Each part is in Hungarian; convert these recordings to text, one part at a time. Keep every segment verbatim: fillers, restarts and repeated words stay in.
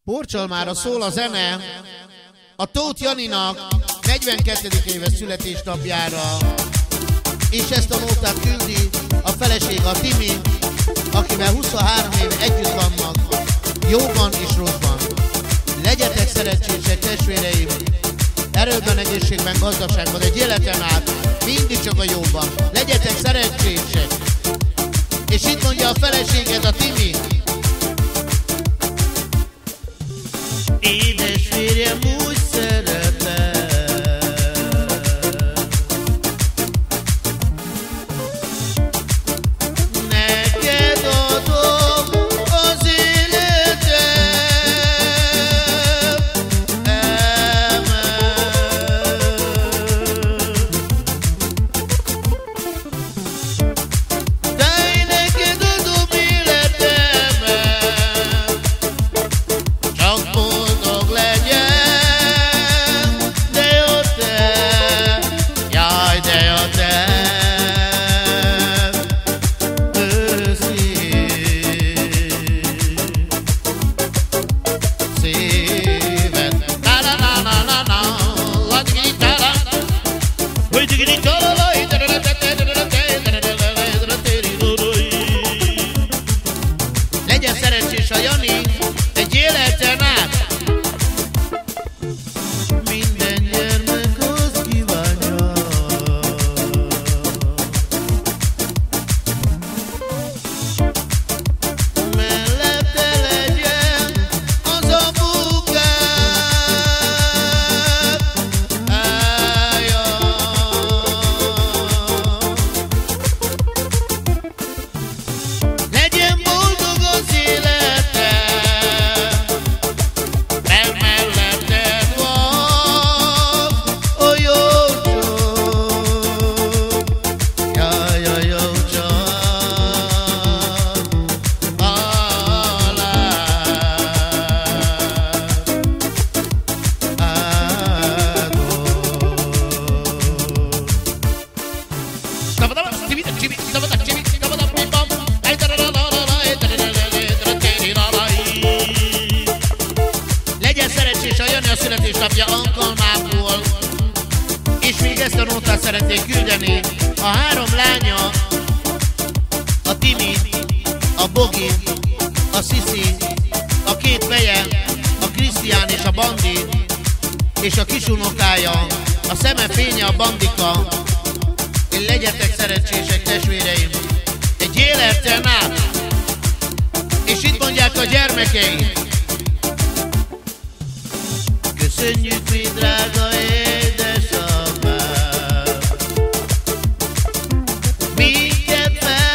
Porcsalmára szól a zene a Tóth Janinak negyvenkettedik éves születésnapjára, és ezt a nótát küldi a felesége, a Timi, akivel huszonhárom éve együtt vannak, jóban és rosszban. Legyetek szerencsések, testvéreim, erőben, egészségben, gazdaságban, egy életen át, mindig csak a jóban. Legyetek szerencsések. És itt mondja a feleséged, a Timi: édes férjem, úgy szeretem, neked adom az életem, de neked adom életemet, csak boldog legyen, de jó te, jaj, de jó te, őszín szíved. Na na na na na na, la digiri tala, hogy digiri tala, la idere te te te te te te te. Legyen szerencsés a Jani egy életen át. Minden gyermek azt kívánja, mellette legyen az apukám. Ájjaj. Legyen boldog az élete, mert melletted van a jó csók, jaj, a jó csók, alá áldott. Szabadabba, csibi, csibi, szabadabba, csibi, szabadabba, bim-bam, legyen szerencsés a Jani a születésnapja alkalmából, és még ezt a nótát szeretnék küldeni a három lánya, a Timi, a Bogi, a Sziszi, a két feje, a Krisztián és a Bandi, és a kisunokája, a szeme fénye, a Bandika. Én legyetek szerencsések, testvéreim, egy életen át. És itt mondják a gyermekeim: köszönjük, mi drága édesapám, minket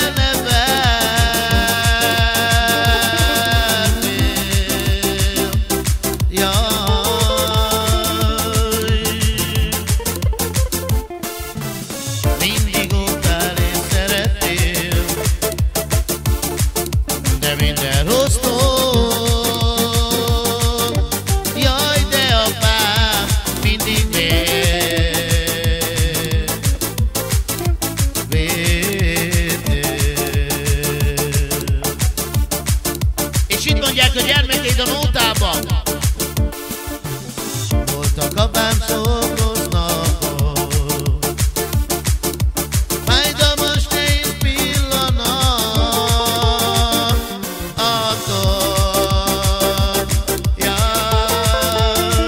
felneveltél, jaj, mindig óvtál és szerettél, de minden rossztól, jaj, de apám, mindig véd, védtél. És itt mondják a gyermekeid a nótában: voltak apám szokos napok, fájdalmas nehéz pillanat, attól, jaj,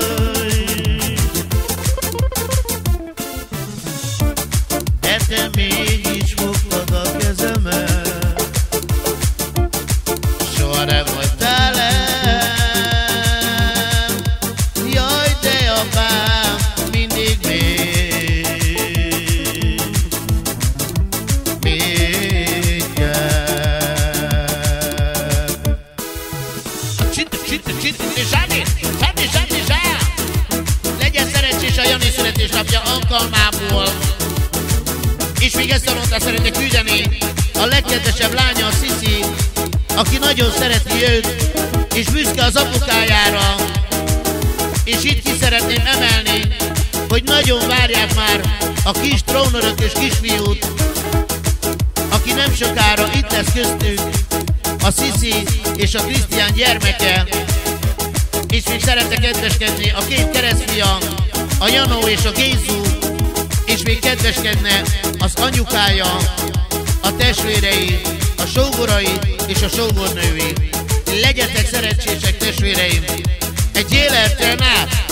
de te mégis fogtad a kezemet, soha nem hagytál el, jaj, de apám, mindig véd, védjen. Csinti, csinti, csinti, zsáni, zsáni, zsáni, zsá! Legyen szerencsés a Jani születésnapja alkalmából, és még ezt a nótát szeretnék küldeni a legkedvesebb lánya, a Sziszi, aki nagyon szereti őt, és büszke az apukájára. És itt ki szeretném emelni, hogy nagyon várják már a kis trónörökös kisfiút, aki nem sokára itt lesz köztünk, a Sziszi és a Krisztián gyermeke, szeretne kedveskedni a két keresztfia, a Janó és a Gézu, és még kedveskedne az anyukája, a testvérei, a sógorai és a sógornői. Legyetek szerencsések, testvéreim! Egy élettel át!